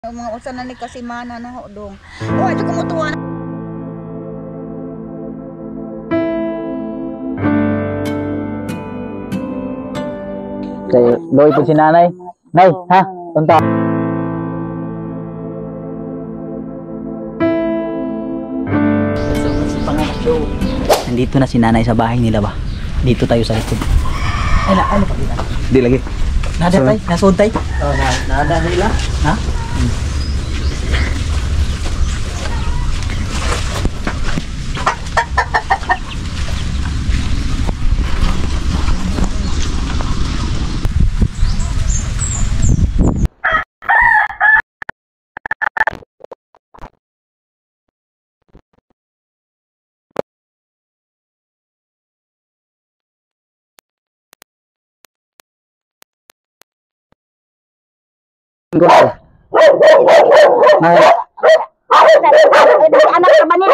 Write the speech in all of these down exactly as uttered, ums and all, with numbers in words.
Mga usan na ni kasimana na ho dong. Oh, ito kumutuwa na. Kay doy po si nanay. Nay, ha? Punta. Nandito na si nanay sa bahay nila ba? Dito tayo sa likod. Ay na, ano pa kita? Di lagi. Nada tay, nasud tay. Oh, na, nada nila. Ha? Hmm. Go. Nay. Anak ka ba niya?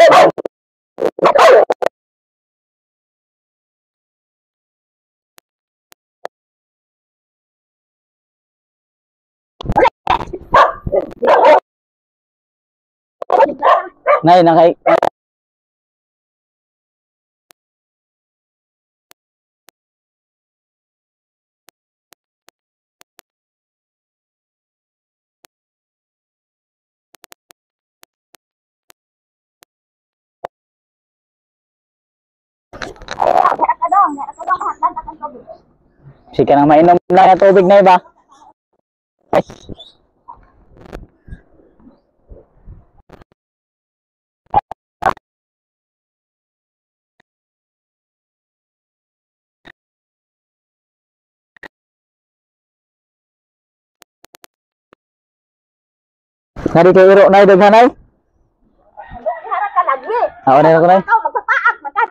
Nay, nakay Sige nang mainom lang ang tubig na iba. Ay. Nari kay iro na daghanay. Hara ka lagi. Ah, ora ko nay. Ikaw magpapaak magkat.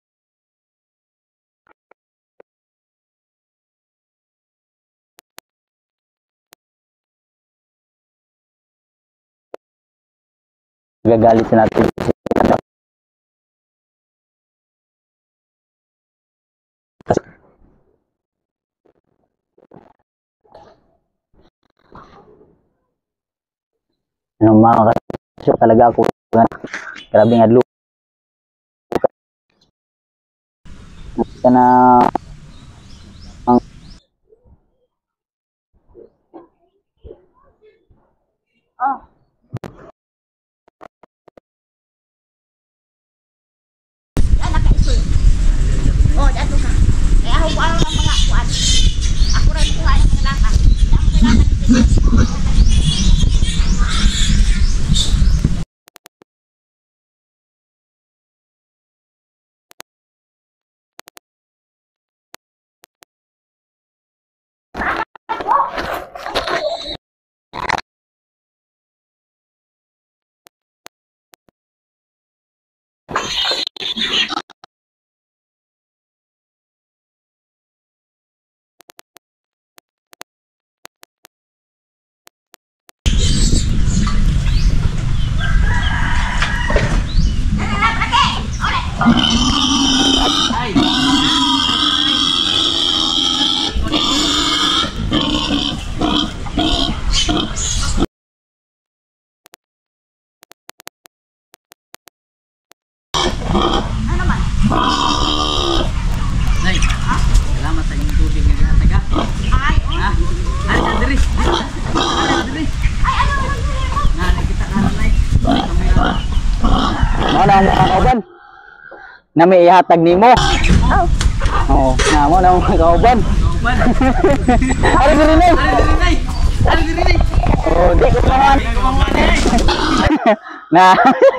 Gagalit na natin. Ano mga kasyo talaga ako. Grabe nga luka. Ito na ang Oh. Anak ka isul. Oh, dato ka. Eh ako ko ang mga kuan. Ako ra ko ang mga laka. Ang kailangan Nay, ha? Salamat sa inyong tubig nga gihatag ha. Ay, oh. Ha? Ay, diri. Ay, diri. Ay, ano man mo? Na nakita ka na nay. Kamera. Mo na ang kauban. Na may ihatag nimo. Oh. Oo, na mo na ang kauban. Kauban. Ari diri nay. Ari diri nay. Ari diri nay. Oh, di ko naman. Na.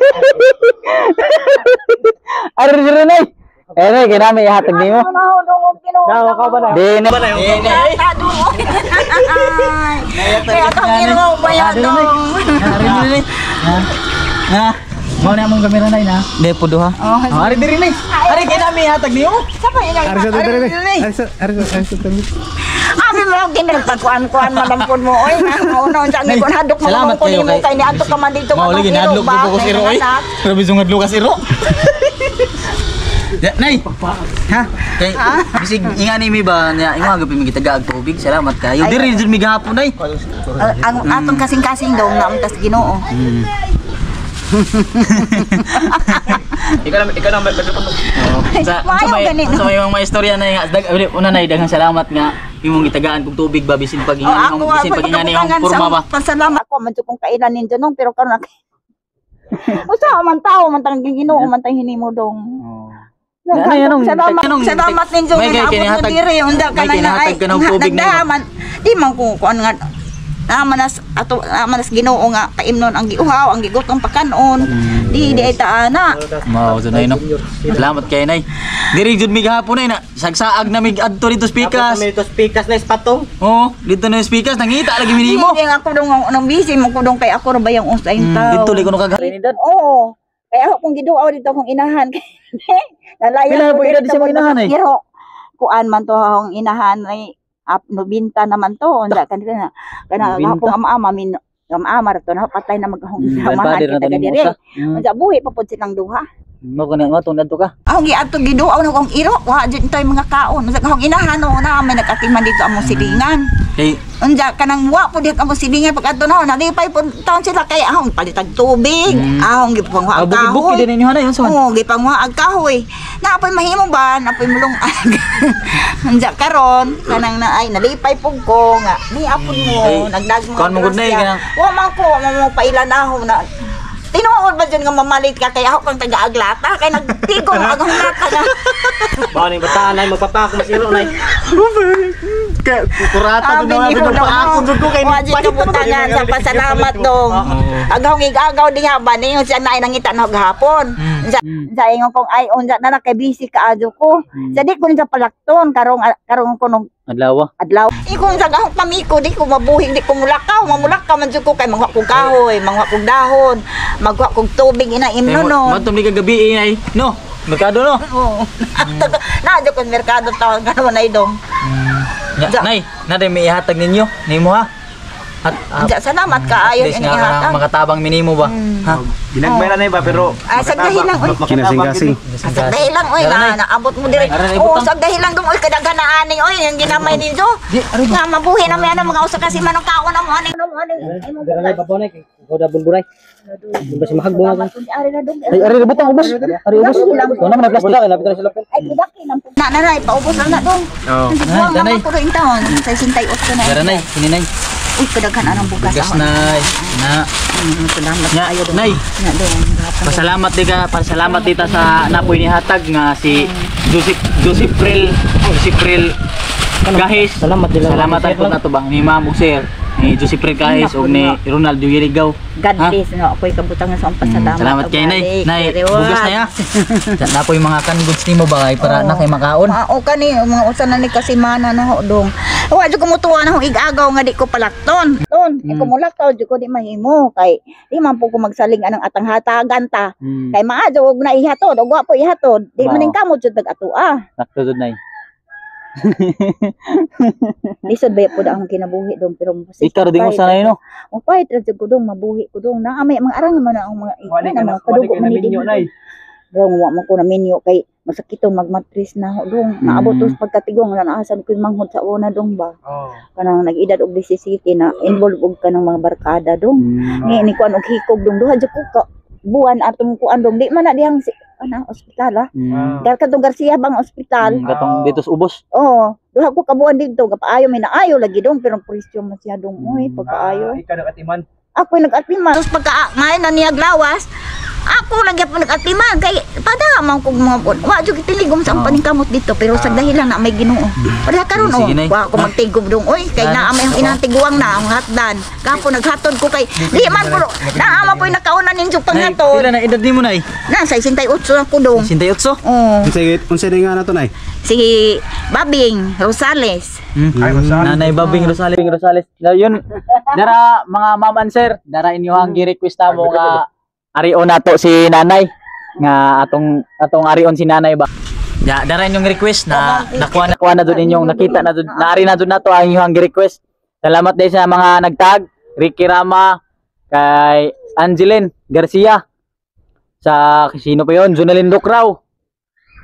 Ari diri nay. Eh, nay, kinami ihatag nimo. Ano na ho dong kinuha. Daw ka ba na? Di na. Ay, doon. Kaya ka kinuha ba yan dong? Ari diri nay. Ha? Ha? Mo na among kamera nay na. Di po duha. Oh, Ari diri nay. Ari kinami ihatag nimo. sapa ilang? Arso dere dere. Arso arso arso dere. Abi mo ginagpagkuan-kuan malampon mo oy. Mauno sa ni kun hadok mo Salamat ko kayo nimo kay- kay ni adto ka man dito ka. Mauli ginadlok po ko si Iro eh. Grabe sungad lukas Iro. Ya, Nay. Ha? Kay bisig inga ni mi ba nya inga gapin mi gitaga og tubig. Salamat kayo. Diri jud mi gahapon Nay. Ang ang atong kasing-kasing daw nga amtas Ginoo. Ikaw na, ikaw na, Sa Maayo sa may ganit. sa may mga istorya na nga dag una Nay daghang salamat nga imong gitagaan kog tubig ba bisin pag Oh, inga ako ni bisin pag inga ni yung porma ba. Pasalamat ko man jud kung kailan ninyo nung pero karon nak. Usa man tao man tang Ginoo man tang hinimo dong. Ano yan, anong- Salamat, anong- salamat ninyo may kay nga abot mo kinihatag- diri unda ka may na kinihatag ka ng tubig na nagdaman. Di man ko kuan nga naman nas ato naman nas Ginoo nga paimnon ang giuhaw ang gigutong pakanon. Di di ay taana. Mao to Nay no. Salamat kay Nay. Diri jud mi gahapon Nay na sagsaag na mig adto dito speakers. Kami ito speakers na ispatong. Oh, dito na yung speakers nangita lagi mi nimo. Hindi nga ako dong nang busy mo ko dong kay ako ra ba yung usay Hmm, tao. dito li ko kagarin dad. Oo. Kaya ako kung giduaw dito akong inahan. Nalayan Pila po edad dito siya mong kung inahan, eh? Pero, kuan man to akong inahan ay up nobinta naman to. Unda kanila na. Kana Nobinta? hapong ama-ama min ama-ama ra to na patay na maghong Hmm, amahan grandfather na kita to ni kadiri. Musa. Hmm. Unsa buhi pa pud silang duha. Mo ko na mo tong adto ka. Ako giadto giduaw na akong iro. Wa jud toy mga kaon. Unsa akong inahan no na may nagatiman dito among silingan. Kay Unja kanang wa po diha among silingan pag adto na nalipay po taon sila kay ahong palitag tubig. Hmm. Ahong gipangwa ang abugi-bugi kahoy. din ninyo hanay unsa man. Oo, gipangwa ang kahoy. Napoy mahimo ba? Napoy mulong Unja karon kanang na ay nalipay pug ko nga ni apon mo Ay, nagdagmo. kuan mo gud na, eh, kanang- Wa man ko wa mo pailan ahong na tinuod ba dyan nga mamalit ka kaya ako kang taga-aglata kaya nagtigong agong lata na. Bawa ni bataan ay magpapako masiro na. Kurata Sabi ni Hulo mo, wajib kabutangan sa pasalamat dong. Agaw ngigagaw diha ba niyo siya na nangita na gahapon. Sa sa ingon kong ay unsa na kay busy ka adyo ko. Sa di ko niya palakton karong karong kuno Adlaw. adlaw. Ikong sa gahong pamiko di ko mabuhi di ko mulakaw, mamulakaw man jud ko kay mangwa kog kahoy, mangwa kog dahon, magwa kog tubig ina imno no. Matom ni kagabi ay no. Merkado no. Oo. Na adyo ko merkado taon karon ay dong. Ya, Ja. Nay, na din may ihatag ninyo nimo ha. At ah, Diya salamat ka ayon Des ini nga ihatag. makatabang minimo ba? Ha? Ginagmay na ba pero Ah, sa dahilan oy. Kinasing-kasing. Sa dahilan oy na naabot mo dire. Aran, ay, Oh, butang. sa dahilan dong oy kadaghan na ani oy yung ginamay ninyo. Nga mabuhi na may ano mga usa kasi manong kaon na mo ani no mo ani. Ay mo Dara na babaw na kay ko da bulburay. Ba si mahagbong ako. Ari na dong. Ay, ari butang ubos. Ari ubos. Kuno na plastic. Wala lapit na sila. Ay kidaki lang po. Na na na paubos lang na dong. Oh. Hindi Nay, ko danay. naman ko rin taon. Sa sintay-otso na. Dara nay, kini nay. Uy kadaghan anang bugas Gas ako. nay. Na. Mm, Salamat Nya, kayo dong. nay. Na dong. Pasalamat di ka, pasalamat dita sa napoy ni hatag nga si Joseph Joseph Pril, Joseph Pril Gahis. Salamat nila. Salamat ako na to bang ni Ma'am ug Sir, ni Joseph Pril Gahis ug ni Ronaldo Yerigaw. God Ha? bless no ako'y kabutangan sa akong pasalamat. Salamat kay Nay. Nay, bugas na ya. Na po yung mga kan goods nimo ba kay para Oo. na kay makaon. Mao kani mga usa na ni kasimana na ho dong. Wa jud ko mutuwa na ho igagaw nga di ko palakton. Ton, mm. Mm. ko mulakaw jud ko di mahimo kay di man po ko magsaling anang atang hatagan ta. Hmm. Kay maajo og na ihatod, og wa po ihatod. Di Mao. maning kamot jud nag-atua. Naktudod nay. Lisod ba po akong kinabuhi dong pero Ikaw din mo sanay no. O pay tra jud ko dong mabuhi ko dong. Na may mga arang man ang mga Wali na ka na mga kadugo man ni minyo nay. Dong wa man ko na minyo kay masakito magmatris na ho dong. Naabot Mm. mm. pagkatigong na naasan ko yung manghod sa una dong ba. Oh. Kanang nag-edad og disisiete na involved og kanang mga barkada dong. Hmm. Ni ni kuan og hikog dong duha jud ko ka buwan atong kuan dong di man na dihang si ana ospital ha. Hmm. Gar kadtong Garcia bang ospital. Hmm, Gatong dito sa ubos. Oo, duha ko kabuan dito kapaayo may naayo lagi dong pero presyo man siya dong oy pagkaayo. Ikaw na katiman. Ako nag-atiman tapos pagka may na niya glawas. Ako lagi po nag-atiman kay pada man kog mga bon. Wa jud tiligom sa Oo. ampaning kamot dito pero sa dahilan na may Ginoo. Wala karon Sige, oh. sige, Nay. Wa ko magtigom dong oy kay Ah, naa may oo. inantiguang na ang hatdan. Kapo naghatod ko kay di man po naa man po nakauna ninyo Nay, panghatod. pila na edad nimo nay? Na sa sesenta-ocho na ko dong. sesenta-ocho. Oh, Unsay unsay nga na to nay? si Babing Rosales. Hmm. Ay, masal. Nanay Babing Rosales, Babing Rosales. Na yun, dara mga ma'am and sir, dara inyo ang gi-request na mo nga arion nato si nanay nga atong atong arion si nanay ba. Ya, dara inyong request na nakuha nakuha na dun inyong nakita na dun, naari na dun nato ang inyong request. Salamat din sa mga nagtag, Ricky Rama, kay Angeline Garcia, sa sino pa yon, Junalyn Lucraw,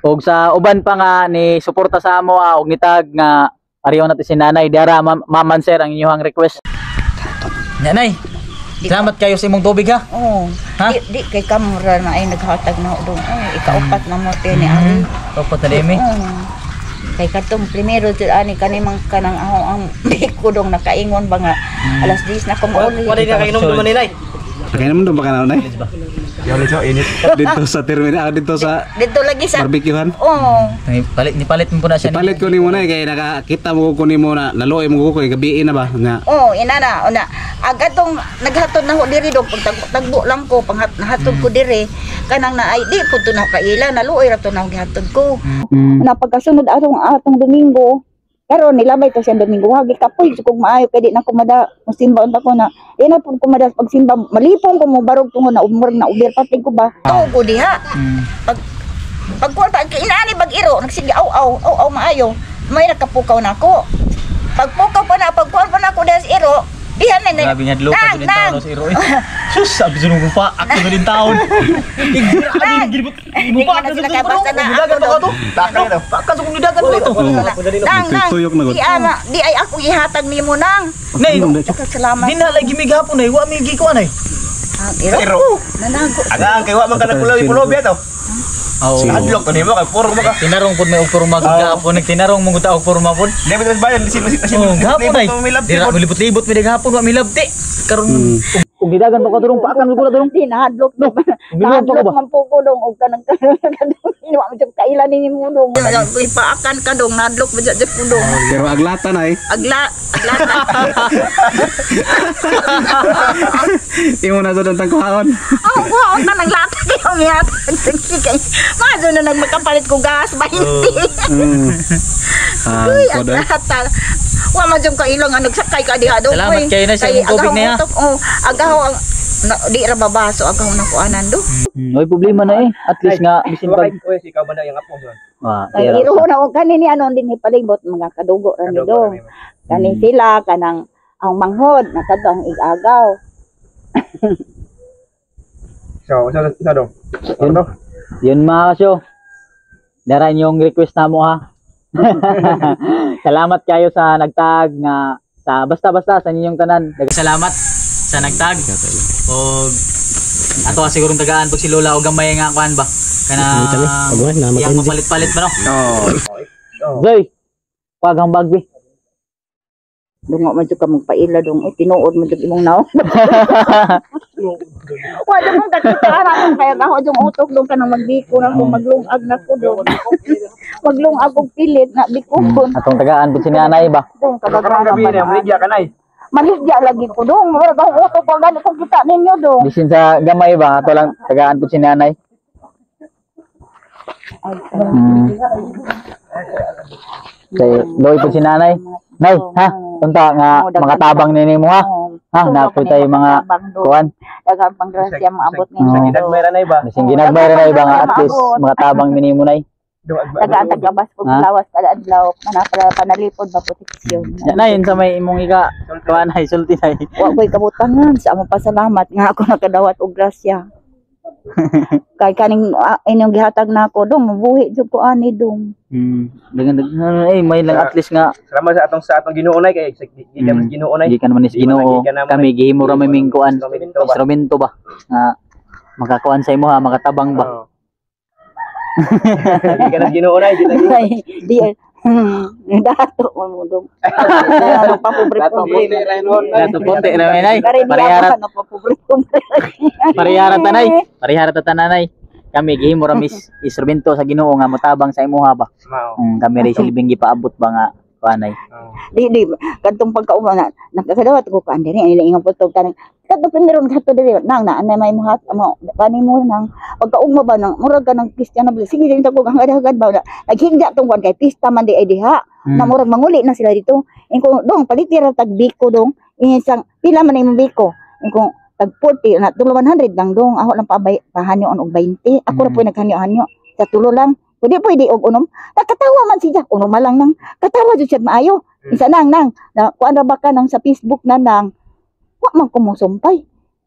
Og sa uban pa nga ni suporta sa amo ah, og nitag nga ariyon natin si Nanay Dara ma maman sir ang inyong request. Nanay, salamat kayo sa imong tubig ha. Oo. Ha? Di, di kay kamura na ay naghatag na doon. Ay, ikaupat na mo ni Ari. Opo talimi. Oo. Kay katong primero jud ani kanimang kanang aho ang biko dong nakaingon ba nga alas diyes na kung uli. Wala ka kainom duman ni Nay. Kaya naman doon baka na, Nay? Dito sa terminal, dito sa Dito lagi sa barbecuehan. Oo. Ni palit ni palit mo po na siya. Ipalit ko ni mo na, kaya nakakita mo ko ni mo na, naluoy mo ko, kaya gabiin na ba? Nga. Oh, ina na, una. Agatong naghatod na ho diri dong pag tag- tagbo lang ko pang nahatod ko diri kanang na ay di ko to na kaila naluoy ra to na gihatod ko. Mm. Na pagkasunod atong atong Domingo, karon nilabay to siya Domingo hagi kapoy kung maayo kay di na kumada musimba unta ko na di na pud kumada pagsimba malipong ko mo barog tungod na umur na ubir patig ko ba. Tuo ko diha. Mm. Pag pagkuan pa inaani bag-iro nagsige aw aw aw aw maayo may nakapukaw na ako. Pagpukaw pa na pagkuan pa na ako dahil sa iro dihan na na. Grabe nga dlo pa Nang, din taon nang. si Roy. Sus, sabi sa nung pa, ako na din taon. Igira abi gilibot. Hindi ka na sila kabasa na ako Dagan do. to. Dagan to. Pakan sa kung nidagan mo ito. Nang nang. Tuyok na gud. Di ana di ay ako ihatag nimo nang. Nay, Salamat. di na lagi migapon ay wa mi gikuan ay. Ang iro. Nanago. Aga ang kay wa man kana pulo-pulo biya to. Oh. Adlok to nimo kay puro mo ka. Tinarong pud may og porma gud gapon, nagtinarong mo gud ta og porma pud. Debit sa bayan lisin lisin. Oh, gapon ay. Di ra milibot-libot mi gapon wa milabti. Karon kung gidagan mo ka turong paakan ko na turong. Di nahadlok no. Nahadlok man po ko dong og kanang kanang ino mo jud kailan ni mo dong. Ipaakan ka dong nahadlok mo jud ko dong. Pero aglatan ay. Agla aglata. Imo na doon ang tangkuhaon. Oh, wow, na nang lata kayo ngiyat. Kay mazo na nagmakapalit ko gas twenty. Mm. Ah, Uy, kodo. aglata. Wa man jud ka ilong ang nagsakay ka diha dong. Salamat kayo na sa imong tubig niya. Oh, agaw ang na, di ra babaso agaw na kuanan do. May problema na eh. At least nga bisin pag Oy, si ka banda yang apo. ah, Ay iro na og kanini ano din ipalibot mga kadugo ra ni dong. Kani sila kanang ang manghod nakadto ang igagaw. So, sa sa do. Ano? yun mga kasyo. Daran yung request na mo ha. Salamat kayo sa nagtag nga sa basta-basta sa ninyong tanan. Salamat sa nagtag. Og ato sigurong tagaan pag si Lola og gamay nga kuan ba. Kana yang mapalit-palit ba no? Oh. Zoy. Pag ang bagbi. Dungo man jud ka magpaila dong oy tinuod mo jud imong naong. Wa jud mong kakita ara kaya gaho jud utok dong kanang magbiko na ko maglungag na ko dong. Maglungag og pilit na bikon. Atong tagaan pud si nanay ba. Dong kadaghan Gabi na media kanay. Manhigya lagi ko dong. Mura gaho utok ko gani kung kita ninyo dong. Bisin sa gamay ba ato lang tagaan pud si nanay. Hmm. Kay doy pud si nanay. Nay, ha? Tunta nga mga tabang nini mo ha. Ha, napoy tayo mga kuan. Daghang pangrasya maabot Oo. ninyo. Gidag may ranay ba? Bising ginagmay ra na iba nga at least mga tabang nini mo nay. Dagaan tagabas ko Ha? lawas kada adlaw manapala panalipod ba proteksyon. Ya na yun sa may imong ika kuan ay sulti nay. Wa ko'y kabutangan sa among pasalamat nga ako nakadawat og grasya. Kay kaning uh, inyong gihatag na ako dong mabuhi jud ko ani dong. Hmm. Dagan dagan eh may lang at least nga Salamat sa atong sa atong Ginoo kay gikan Mm. Ginoo di ka naman is Ginoo. Kami gihimo ra may ming kuan. Instrumento ba nga makakuan sa imo ha makatabang ba. Gikan Ginoo nay, di lagi. Ay, di hmm, dato mo dong. Ano pa pobre ko. Dato ponte ra may nay. Pariharat Ano pa pobre ko. pariharat tanay. Pariharat ta tanay. Kami gihimo ra mis instrumento sa Ginoo nga motabang sa imo ha ba. Mao. Um, kami rin silbing gipaabot ba nga kuanay. Di di kadtong pagkauma na nakakadawat ko kan diri ani ingon putog kanang kadto pinron kadto diri nang na anay may muhat mo kani mo nang pagkauma ba nang murag ka ng Kristiyan na sige din ko hangad-hangad ba na naghigda tong kwan kay pista man di ay diha na murag manguli na sila dito ingko dong palitira tag biko dong isang pila man imong biko ingko tag forty na tulo one hundred lang dong ako lang pabay pahanyon og twenty ako ra po naghanyo-hanyo sa tulo lang pwede pwede og unom nakatawa man siya unom lang nang katawa jud siya maayo isa nang nang na kuan ra ba ka nang sa Facebook na nang wa man ko mosumpay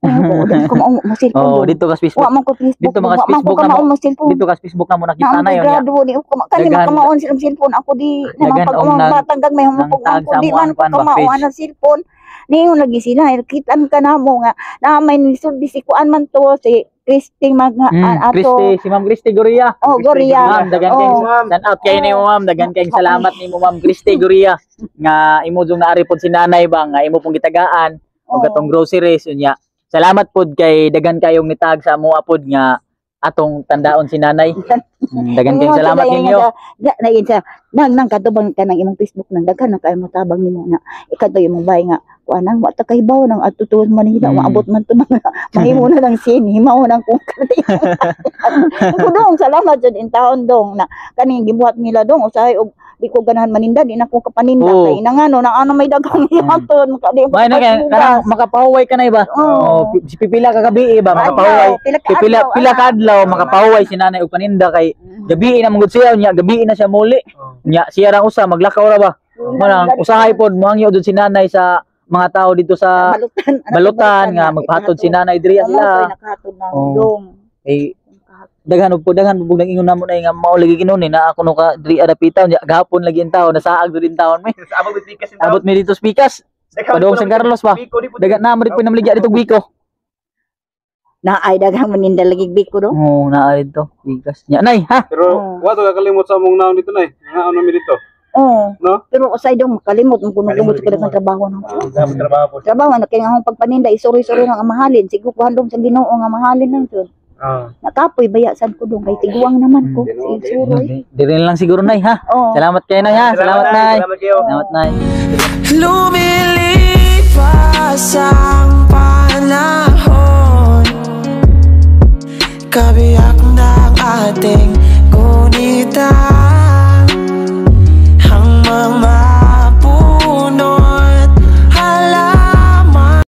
Ko mao mo cellphone. Oh, dito ka sa Facebook. Wa man ko Facebook. Dito mga Wa man ko Facebook na kamao mo. mo cellphone. Dito ka sa Facebook na mo nakita Na na yun. grado ni ko kani Dagan- makamaon silang cellphone ako di Dagan naman pag og umang nag- batang gag may nang humukog tag ko sa di amuan man ko kuan ba, kamao page. ana cellphone. Ningon lagi sila kitan ka na mo nga na may nisud di si kuan man to si Christy mag Mm, ato. Christy, si Ma'am Christy Goria. Oh, Goria. Ma'am, dagan kay Oh. shout out kay ni mo ma'am, dagan kay salamat nimo Ma'am Christy Goria nga imo jung naari pod si nanay ba nga imo pong gitagaan og Oh. atong groceries unya. Salamat pod kay dagan kayong nitag sa amo pod nga atong tandaon si nanay. Mm, dagan kay salamat ninyo. Na yun sa nang nang katubang ka ng imong Facebook nang daghan na kay mo tabang nimo na ikato imong bay nga kuanang wa ta kay bawo nang atutuon Manila Mm. maabot man to mga mahimo na ng sin himaw nang kung kanay. Kudong salamat jud in taon dong na kaning gibuhat nila dong usahay og di ko ganahan maninda di na ko kapaninda Oo. kay nang ano nang ano may dagang ihaton makadi May na kay kanang makapahuway ka na ba? Oo. Oh, pi- si pipila ka gabi ba makapahuway. Pila ka Pipila adlaw, pila ana. ka adlaw makapahuway si nanay og paninda kay gabi na mangud siya nya gabi na siya muli. Nya siya ra usa maglakaw ra ba? Manang usahay pod moangyo jud si nanay sa mga tao dito sa balutan balutan nga magpahatod si nanay diri sila. nakahatod na Oo. dong. Eh daghan po daghan po nang ingon namo na nga mao lagi kinunin na ako no ka diri adapitaw nya gahapon lagi in taon nasaag do din taon may. Sa abang bigas in Abot mi dito speakers. Padong San Carlos ba? Dagan na mo rin pinamligya dito Biko. Na ay daghang maninda lagi biko do. Oo, naa dito speakers. Nya nay ha. Pero wa to kakalimot sa mong naon dito nay. Nga ano mi dito. Oo. No? Pero usay dong makalimot mo kuno gumot ka ng trabaho na. Dapat trabaho po. Trabaho na kay nga akong pagpaninda isuri-suri nga mahalin sigo ko handom sa Ginoo nga mahalin lang jud. Ah. Nakapoy baya sad ko dong kay tiguang naman ko. Isuroy. Diri lang siguro nay ha. Oo. Salamat kayo nay ha. Salamat nay. Salamat kayo. Salamat nay. Lumilipas ang panahon, kabiyak ng ating